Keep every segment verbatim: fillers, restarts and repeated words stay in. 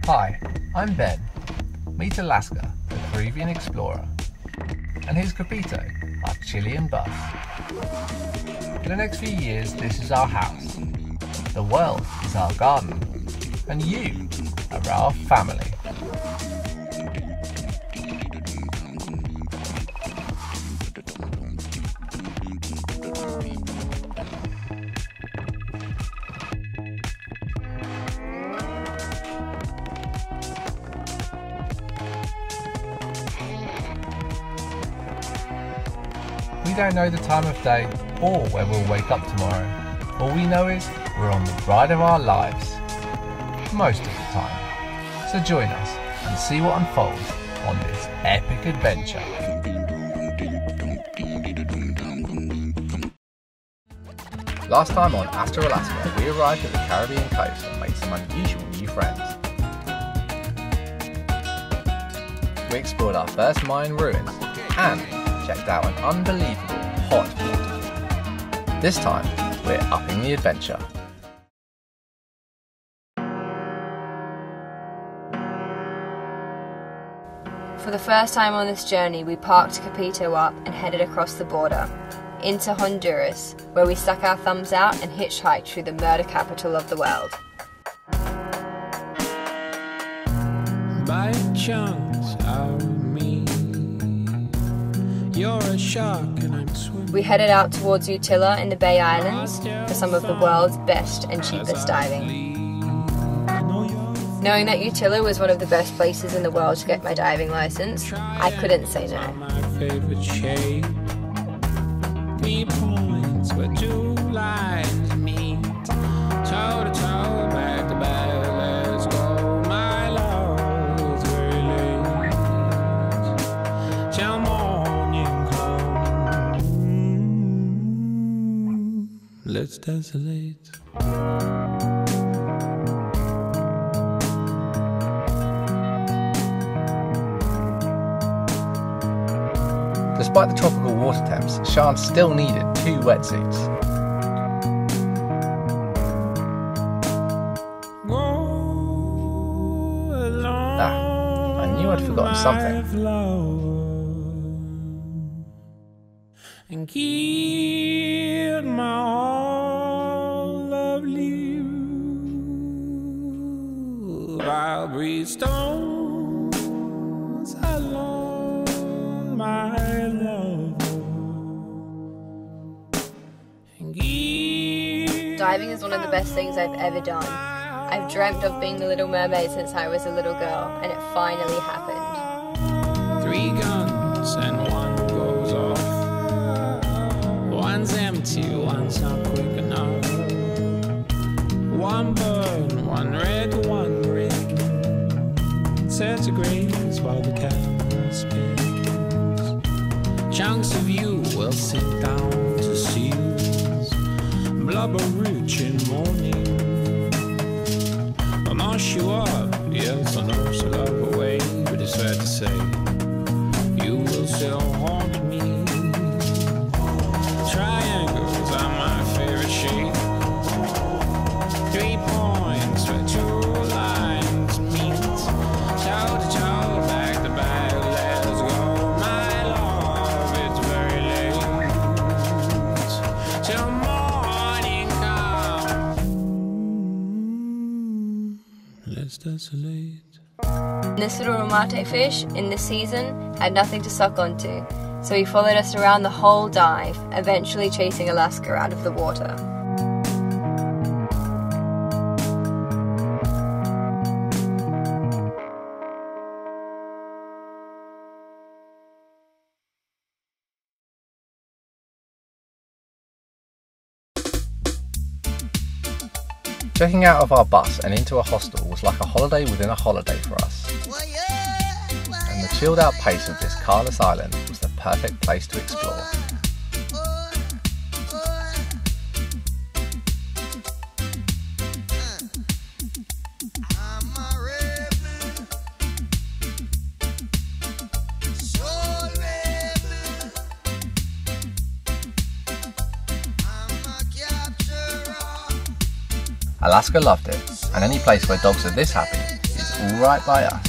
Hi, I'm Ben. Meet Alaska, the Peruvian explorer. And here's Capito, our Chilean bus. For the next few years, this is our house. The world is our garden. And you are our family. We don't know the time of day or where we'll wake up tomorrow. All we know is we're on the ride of our lives. Most of the time. So join us and see what unfolds on this epic adventure. Last time on Astro Alaska, we arrived at the Caribbean coast and made some unusual new friends. We explored our first Mayan ruins and checked out an unbelievable hot waterfall. This time, we're upping the adventure. For the first time on this journey, we parked Capito up and headed across the border, into Honduras, where we stuck our thumbs out and hitchhiked through the murder capital of the world. By chunks of me, you're a shark and I'm swimming. We headed out towards Utila in the Bay Islands for some of the world's best and cheapest diving. Knowing that Utila was one of the best places in the world to get my diving license, I couldn't say no. My favorite shape. Three points where two lines meet. Toe to toe, back to back, let's go. My love is very late. Till morning comes. Let's desolate. Despite the tropical water temps, Sian still needed two wetsuits. Ah, I knew I'd forgotten something. And keep my all lovely. I'll breathe stones along my Diving is one of the best things I've ever done. I've dreamt of being the Little Mermaid since I was a little girl, and it finally happened. Three guns and one goes off. One's empty, one's not quick enough. One burn, one red, one green. Sets a grace while the camera spins. Chunks of you will sit down to see you. Blubber rich in morning. I'll mash you up, yes I know so love away, but it's fair to say you will still haunt me. Triangles are my favorite shape. Three points where two lines meet. Toe to toe, back to back, let's go. My love, it's very late. Till let's desolate. This little ramate fish in this season had nothing to suck onto, so he followed us around the whole dive, eventually chasing Alaska out of the water. Checking out of our bus and into a hostel was like a holiday within a holiday for us. And the chilled out pace of this carless island was the perfect place to explore. Alaska loved it, and any place where dogs are this happy is all right by us.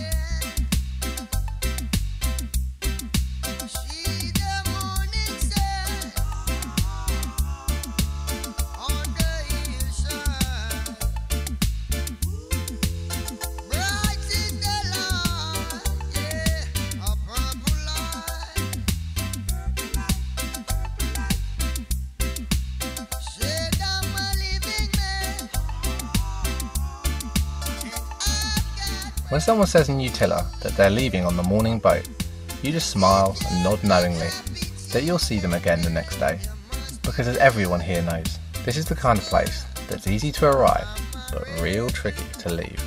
When someone says in Utila that they're leaving on the morning boat, you just smile and nod knowingly that you'll see them again the next day. Because as everyone here knows, this is the kind of place that's easy to arrive, but real tricky to leave.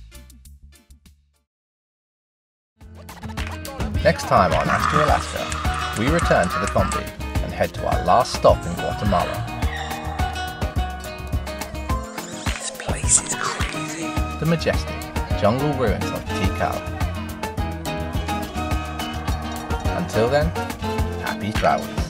Next time on Astro Alaska, we return to the Combi and head to our last stop in Guatemala. This place is crazy. The majestic jungle ruins of Tikal. Until then, happy travels.